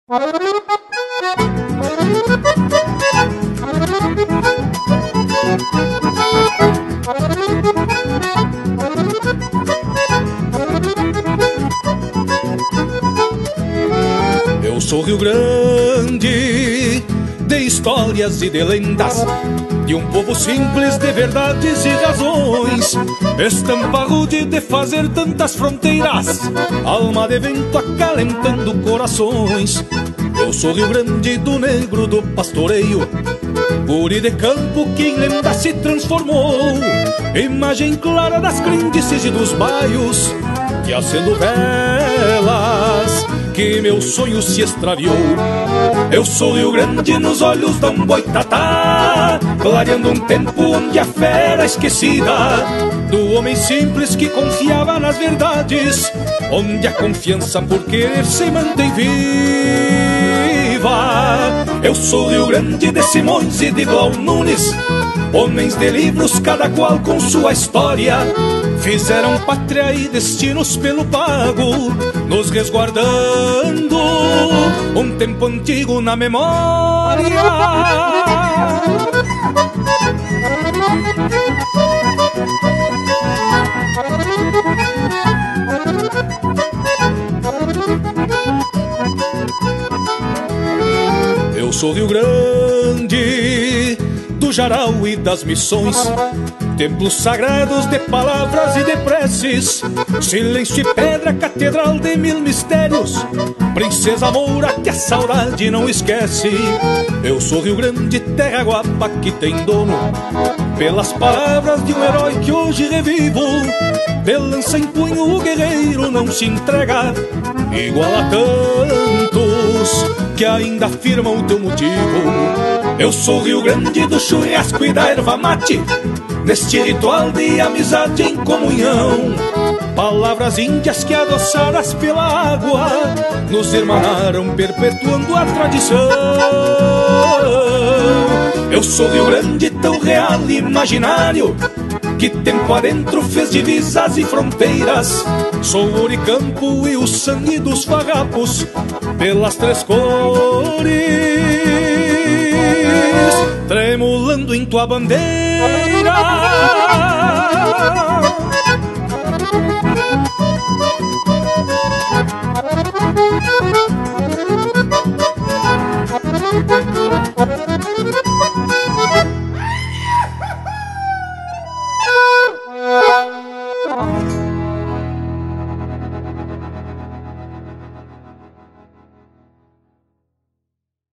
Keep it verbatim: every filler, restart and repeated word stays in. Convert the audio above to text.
Eu sou Rio Grande, de histórias e de lendas, de um povo simples de verdades e razões, estampa rude de fazer tantas fronteiras, alma de vento acalentando corações. Eu sou Rio Grande do negro do pastoreio, guri de campo que em lenda se transformou, imagem clara das crendices e dos baios, que acendo velas que meu sonho se extraviou. Eu sou Rio Grande nos olhos da um boitatá, clareando um tempo onde a fé era esquecida, do homem simples que confiava nas verdades, onde a confiança por querer se mantém viva. Eu sou Rio Grande de Simões e de Glau Nunes, homens de livros, cada qual com sua história, fizeram pátria e destinos pelo pago, nos resguardando um tempo antigo na memória. Eu sou Rio Grande do Jaral e das Missões, templos sagrados de palavras e de preces, silêncio e pedra, catedral de mil mistérios, princesa moura que a saudade não esquece. Eu sou Rio Grande, terra guapa que tem dono, pelas palavras de um herói que hoje revivo, de lança em punho o guerreiro não se entrega, igual a tantos que ainda afirmam o teu motivo. Eu sou Rio Grande do churrasco e da erva mate, neste ritual de amizade em comunhão, palavras índias que adoçadas pela água nos irmanaram, perpetuando a tradição. Eu sou Rio Grande tão real e imaginário, que tempo adentro fez divisas e fronteiras. Sou o Oricampo e o sangue dos farrapos pelas três cores, tremulando em tua bandeira.